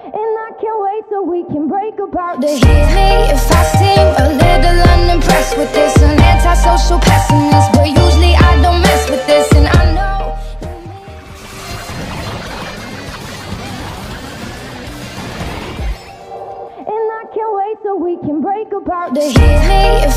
And I can't wait so we can break apart. To hear me if I seem a little unimpressed with this. An antisocial pessimist, but usually I don't mess with this. And I know and I can't wait so we can break apart. To hear me if